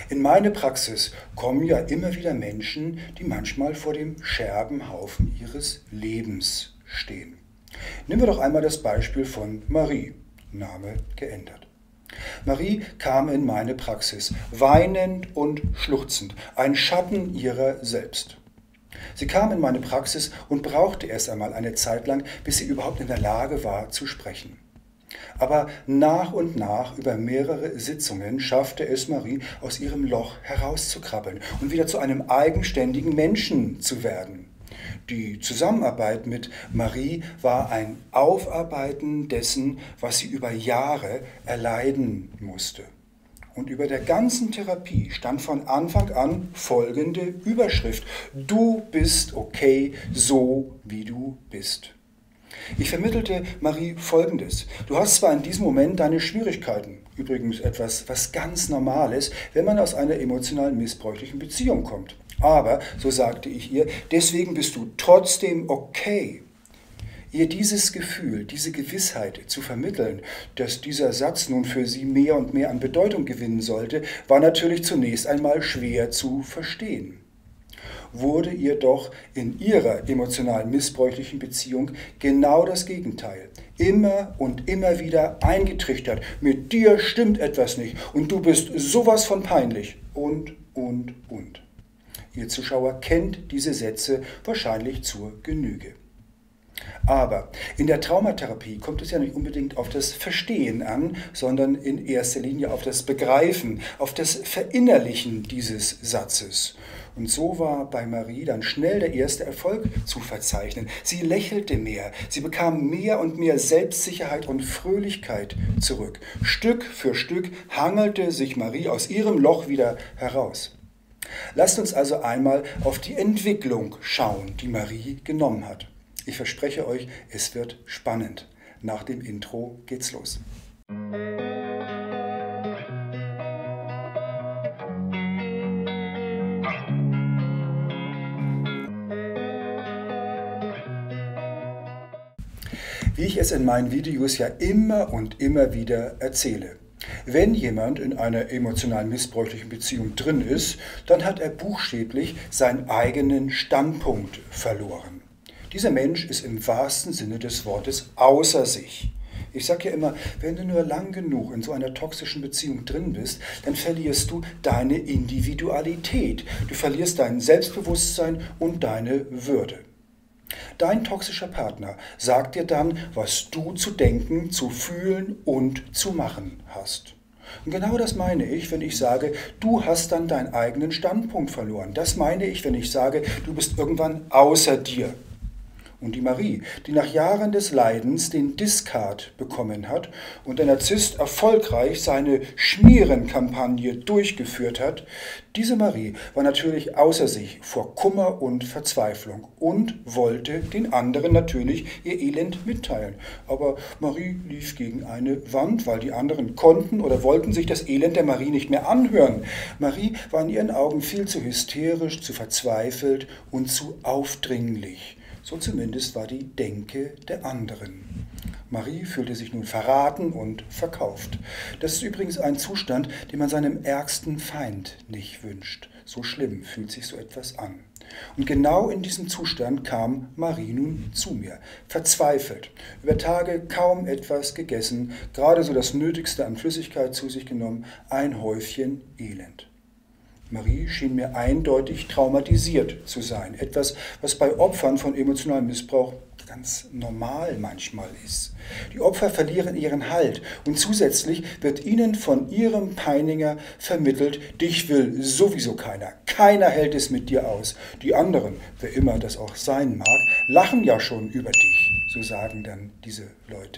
In meine Praxis kommen ja immer wieder Menschen, die manchmal vor dem Scherbenhaufen ihres Lebens stehen. Nehmen wir doch einmal das Beispiel von Marie, Name geändert. Marie kam in meine Praxis, weinend und schluchzend, ein Schatten ihrer selbst. Sie kam in meine Praxis und brauchte erst einmal eine Zeit lang, bis sie überhaupt in der Lage war zu sprechen. Aber nach und nach, über mehrere Sitzungen, schaffte es Marie, aus ihrem Loch herauszukrabbeln und wieder zu einem eigenständigen Menschen zu werden. Die Zusammenarbeit mit Marie war ein Aufarbeiten dessen, was sie über Jahre erleiden musste. Und über der ganzen Therapie stand von Anfang an folgende Überschrift: Du bist okay, so wie du bist. Ich vermittelte Marie Folgendes: Du hast zwar in diesem Moment deine Schwierigkeiten, übrigens etwas, was ganz normal ist, wenn man aus einer emotional missbräuchlichen Beziehung kommt. Aber, so sagte ich ihr, deswegen bist du trotzdem okay. Ihr dieses Gefühl, diese Gewissheit zu vermitteln, dass dieser Satz nun für sie mehr und mehr an Bedeutung gewinnen sollte, war natürlich zunächst einmal schwer zu verstehen. Wurde ihr doch in ihrer emotional missbräuchlichen Beziehung genau das Gegenteil. Immer und immer wieder eingetrichtert: Mit dir stimmt etwas nicht und du bist sowas von peinlich und. Ihr Zuschauer kennt diese Sätze wahrscheinlich zur Genüge. Aber in der Traumatherapie kommt es ja nicht unbedingt auf das Verstehen an, sondern in erster Linie auf das Begreifen, auf das Verinnerlichen dieses Satzes. Und so war bei Marie dann schnell der erste Erfolg zu verzeichnen. Sie lächelte mehr, sie bekam mehr und mehr Selbstsicherheit und Fröhlichkeit zurück. Stück für Stück hangelte sich Marie aus ihrem Loch wieder heraus. Lasst uns also einmal auf die Entwicklung schauen, die Marie genommen hat. Ich verspreche euch, es wird spannend. Nach dem Intro geht's los. Wie ich es in meinen Videos ja immer und immer wieder erzähle: Wenn jemand in einer emotional missbräuchlichen Beziehung drin ist, dann hat er buchstäblich seinen eigenen Standpunkt verloren. Dieser Mensch ist im wahrsten Sinne des Wortes außer sich. Ich sage ja immer, wenn du nur lang genug in so einer toxischen Beziehung drin bist, dann verlierst du deine Individualität. Du verlierst dein Selbstbewusstsein und deine Würde. Dein toxischer Partner sagt dir dann, was du zu denken, zu fühlen und zu machen hast. Und genau das meine ich, wenn ich sage, du hast dann deinen eigenen Standpunkt verloren. Das meine ich, wenn ich sage, du bist irgendwann außer dir. Und die Marie, die nach Jahren des Leidens den Discard bekommen hat und der Narzisst erfolgreich seine Schmierenkampagne durchgeführt hat, diese Marie war natürlich außer sich vor Kummer und Verzweiflung und wollte den anderen natürlich ihr Elend mitteilen. Aber Marie lief gegen eine Wand, weil die anderen konnten oder wollten sich das Elend der Marie nicht mehr anhören. Marie war in ihren Augen viel zu hysterisch, zu verzweifelt und zu aufdringlich. So zumindest war die Denke der anderen. Marie fühlte sich nun verraten und verkauft. Das ist übrigens ein Zustand, den man seinem ärgsten Feind nicht wünscht. So schlimm fühlt sich so etwas an. Und genau in diesem Zustand kam Marie nun zu mir, verzweifelt, über Tage kaum etwas gegessen, gerade so das Nötigste an Flüssigkeit zu sich genommen, ein Häufchen Elend. Marie schien mir eindeutig traumatisiert zu sein. Etwas, was bei Opfern von emotionalem Missbrauch ganz normal manchmal ist. Die Opfer verlieren ihren Halt und zusätzlich wird ihnen von ihrem Peiniger vermittelt: Dich will sowieso keiner. Keiner hält es mit dir aus. Die anderen, wer immer das auch sein mag, lachen ja schon über dich. So sagen dann diese Leute.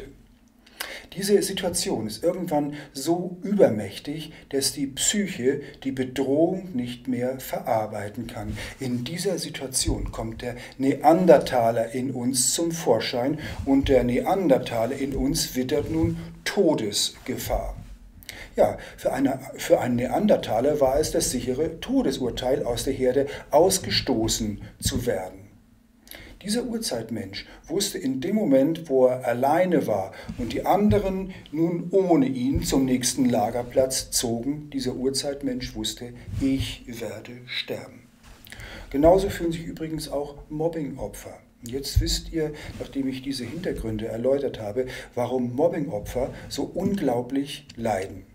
Diese Situation ist irgendwann so übermächtig, dass die Psyche die Bedrohung nicht mehr verarbeiten kann. In dieser Situation kommt der Neandertaler in uns zum Vorschein und der Neandertaler in uns wittert nun Todesgefahr. Ja, für einen Neandertaler war es das sichere Todesurteil, aus der Herde ausgestoßen zu werden. Dieser Urzeitmensch wusste in dem Moment, wo er alleine war und die anderen nun ohne ihn zum nächsten Lagerplatz zogen, dieser Urzeitmensch wusste, ich werde sterben. Genauso fühlen sich übrigens auch Mobbingopfer. Jetzt wisst ihr, nachdem ich diese Hintergründe erläutert habe, warum Mobbingopfer so unglaublich leiden.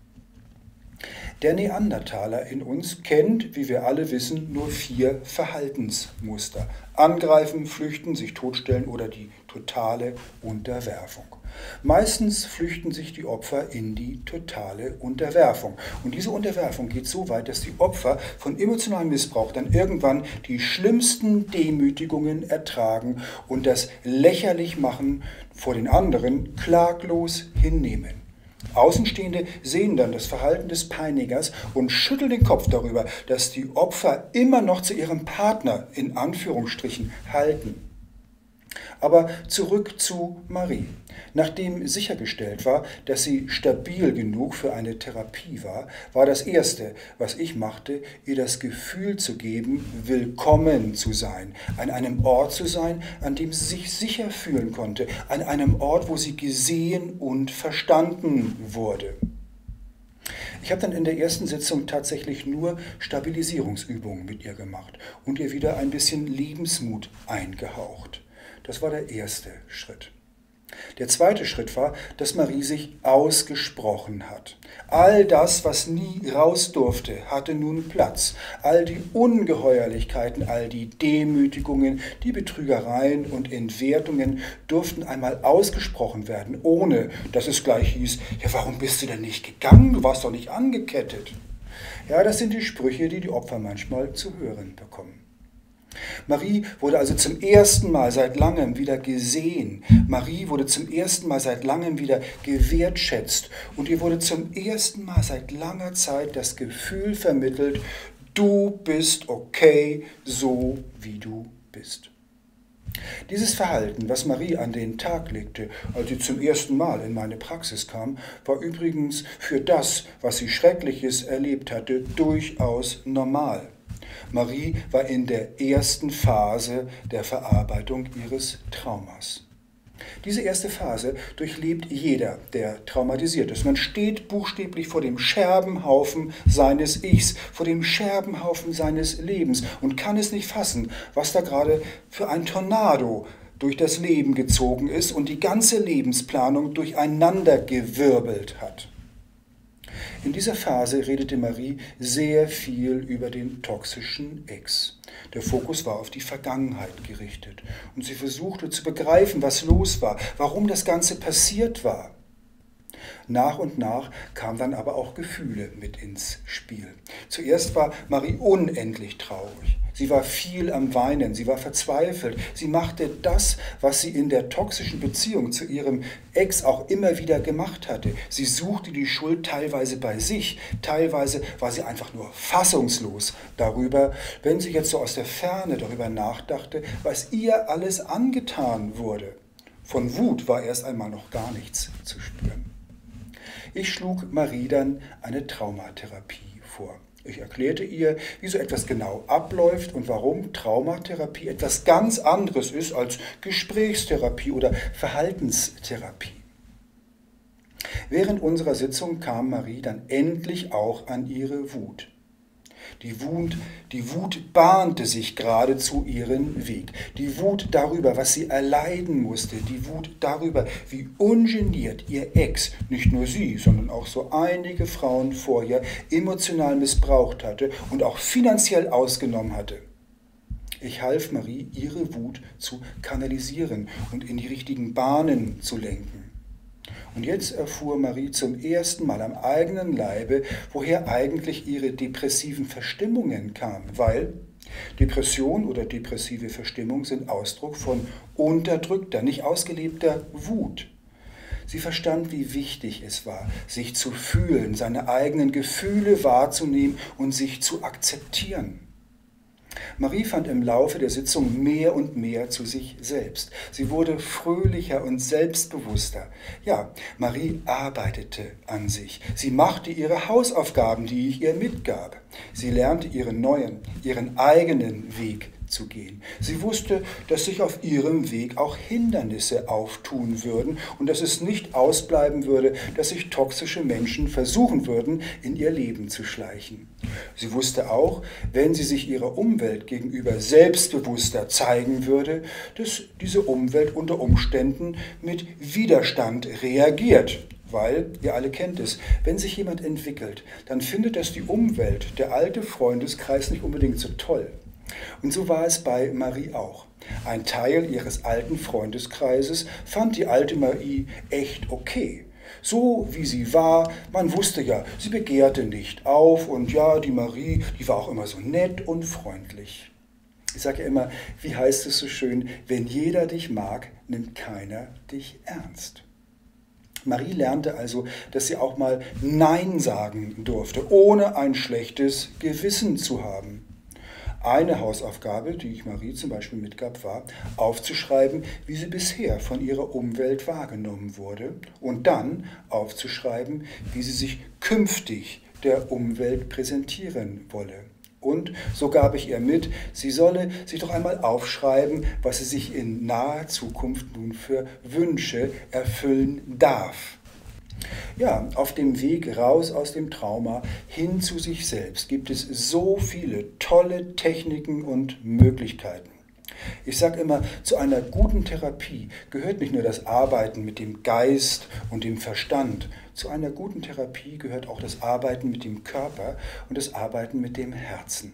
Der Neandertaler in uns kennt, wie wir alle wissen, nur 4 Verhaltensmuster. Angreifen, flüchten, sich totstellen oder die totale Unterwerfung. Meistens flüchten sich die Opfer in die totale Unterwerfung. Und diese Unterwerfung geht so weit, dass die Opfer von emotionalem Missbrauch dann irgendwann die schlimmsten Demütigungen ertragen und das Lächerlichmachen vor den anderen klaglos hinnehmen. Außenstehende sehen dann das Verhalten des Peinigers und schütteln den Kopf darüber, dass die Opfer immer noch zu ihrem Partner in Anführungsstrichen halten. Aber zurück zu Marie. Nachdem sichergestellt war, dass sie stabil genug für eine Therapie war, war das Erste, was ich machte, ihr das Gefühl zu geben, willkommen zu sein, an einem Ort zu sein, an dem sie sich sicher fühlen konnte, an einem Ort, wo sie gesehen und verstanden wurde. Ich habe dann in der ersten Sitzung tatsächlich nur Stabilisierungsübungen mit ihr gemacht und ihr wieder ein bisschen Lebensmut eingehaucht. Das war der erste Schritt. Der zweite Schritt war, dass Marie sich ausgesprochen hat. All das, was nie raus durfte, hatte nun Platz. All die Ungeheuerlichkeiten, all die Demütigungen, die Betrügereien und Entwertungen durften einmal ausgesprochen werden, ohne dass es gleich hieß, ja, warum bist du denn nicht gegangen? Du warst doch nicht angekettet. Ja, das sind die Sprüche, die die Opfer manchmal zu hören bekommen. Marie wurde also zum ersten Mal seit langem wieder gesehen. Marie wurde zum ersten Mal seit langem wieder gewertschätzt. Und ihr wurde zum ersten Mal seit langer Zeit das Gefühl vermittelt, du bist okay, so wie du bist. Dieses Verhalten, was Marie an den Tag legte, als sie zum ersten Mal in meine Praxis kam, war übrigens für das, was sie Schreckliches erlebt hatte, durchaus normal. Marie war in der ersten Phase der Verarbeitung ihres Traumas. Diese erste Phase durchlebt jeder, der traumatisiert ist. Man steht buchstäblich vor dem Scherbenhaufen seines Ichs, vor dem Scherbenhaufen seines Lebens und kann es nicht fassen, was da gerade für ein Tornado durch das Leben gezogen ist und die ganze Lebensplanung durcheinandergewirbelt hat. In dieser Phase redete Marie sehr viel über den toxischen Ex. Der Fokus war auf die Vergangenheit gerichtet und sie versuchte zu begreifen, was los war, warum das Ganze passiert war. Nach und nach kamen dann aber auch Gefühle mit ins Spiel. Zuerst war Marie unendlich traurig. Sie war viel am Weinen, sie war verzweifelt. Sie machte das, was sie in der toxischen Beziehung zu ihrem Ex auch immer wieder gemacht hatte. Sie suchte die Schuld teilweise bei sich, teilweise war sie einfach nur fassungslos darüber, wenn sie jetzt so aus der Ferne darüber nachdachte, was ihr alles angetan wurde. Von Wut war erst einmal noch gar nichts zu spüren. Ich schlug Marie dann eine Traumatherapie vor. Ich erklärte ihr, wie so etwas genau abläuft und warum Traumatherapie etwas ganz anderes ist als Gesprächstherapie oder Verhaltenstherapie. Während unserer Sitzung kam Marie dann endlich auch an ihre Wut. Die Wut bahnte sich geradezu ihren Weg. Die Wut darüber, was sie erleiden musste. Die Wut darüber, wie ungeniert ihr Ex, nicht nur sie, sondern auch so einige Frauen vorher, emotional missbraucht hatte und auch finanziell ausgenommen hatte. Ich half Marie, ihre Wut zu kanalisieren und in die richtigen Bahnen zu lenken. Und jetzt erfuhr Marie zum ersten Mal am eigenen Leibe, woher eigentlich ihre depressiven Verstimmungen kamen, weil Depression oder depressive Verstimmung sind Ausdruck von unterdrückter, nicht ausgelebter Wut. Sie verstand, wie wichtig es war, sich zu fühlen, seine eigenen Gefühle wahrzunehmen und sich zu akzeptieren. Marie fand im Laufe der Sitzung mehr und mehr zu sich selbst. Sie wurde fröhlicher und selbstbewusster. Ja, Marie arbeitete an sich. Sie machte ihre Hausaufgaben, die ich ihr mitgab. Sie lernte ihren eigenen Weg zu gehen. Sie wusste, dass sich auf ihrem Weg auch Hindernisse auftun würden und dass es nicht ausbleiben würde, dass sich toxische Menschen versuchen würden, in ihr Leben zu schleichen. Sie wusste auch, wenn sie sich ihrer Umwelt gegenüber selbstbewusster zeigen würde, dass diese Umwelt unter Umständen mit Widerstand reagiert. Weil, ihr alle kennt es, wenn sich jemand entwickelt, dann findet das die Umwelt, der alte Freundeskreis nicht unbedingt so toll. Und so war es bei Marie auch. Ein Teil ihres alten Freundeskreises fand die alte Marie echt okay. So wie sie war, man wusste ja, sie begehrte nicht auf und ja, die Marie, die war auch immer so nett und freundlich. Ich sage ja immer, wie heißt es so schön, wenn jeder dich mag, nimmt keiner dich ernst. Marie lernte also, dass sie auch mal Nein sagen durfte, ohne ein schlechtes Gewissen zu haben. Eine Hausaufgabe, die ich Marie zum Beispiel mitgab, war, aufzuschreiben, wie sie bisher von ihrer Umwelt wahrgenommen wurde und dann aufzuschreiben, wie sie sich künftig der Umwelt präsentieren wolle. Und so gab ich ihr mit, sie solle sich doch einmal aufschreiben, was sie sich in naher Zukunft nun für Wünsche erfüllen darf. Ja, auf dem Weg raus aus dem Trauma hin zu sich selbst gibt es so viele tolle Techniken und Möglichkeiten. Ich sage immer, zu einer guten Therapie gehört nicht nur das Arbeiten mit dem Geist und dem Verstand. Zu einer guten Therapie gehört auch das Arbeiten mit dem Körper und das Arbeiten mit dem Herzen.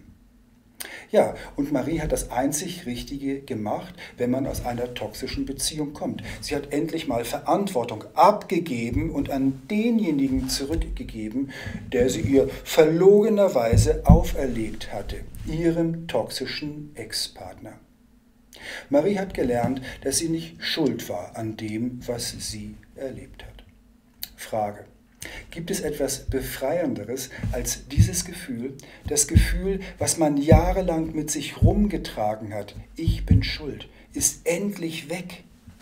Ja, und Marie hat das einzig Richtige gemacht, wenn man aus einer toxischen Beziehung kommt. Sie hat endlich mal Verantwortung abgegeben und an denjenigen zurückgegeben, der sie ihr verlogenerweise auferlegt hatte, ihrem toxischen Ex-Partner. Marie hat gelernt, dass sie nicht schuld war an dem, was sie erlebt hat. Frage: Gibt es etwas Befreienderes als dieses Gefühl, das Gefühl, was man jahrelang mit sich rumgetragen hat, ich bin schuld, ist endlich weg?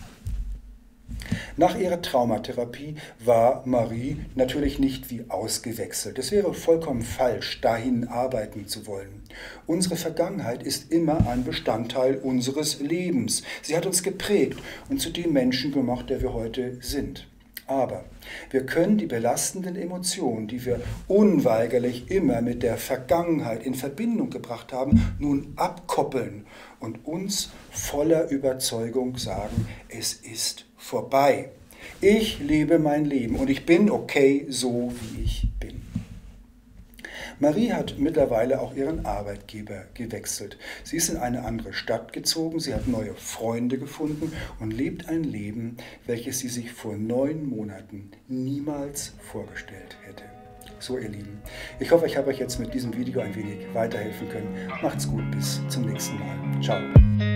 Nach ihrer Traumatherapie war Marie natürlich nicht wie ausgewechselt. Es wäre vollkommen falsch, dahin arbeiten zu wollen. Unsere Vergangenheit ist immer ein Bestandteil unseres Lebens. Sie hat uns geprägt und zu dem Menschen gemacht, der wir heute sind. Aber wir können die belastenden Emotionen, die wir unweigerlich immer mit der Vergangenheit in Verbindung gebracht haben, nun abkoppeln und uns voller Überzeugung sagen, es ist vorbei. Ich lebe mein Leben und ich bin okay, so wie ich bin. Marie hat mittlerweile auch ihren Arbeitgeber gewechselt. Sie ist in eine andere Stadt gezogen, sie hat neue Freunde gefunden und lebt ein Leben, welches sie sich vor 9 Monaten niemals vorgestellt hätte. So, ihr Lieben, ich hoffe, ich habe euch jetzt mit diesem Video ein wenig weiterhelfen können. Macht's gut, bis zum nächsten Mal. Ciao.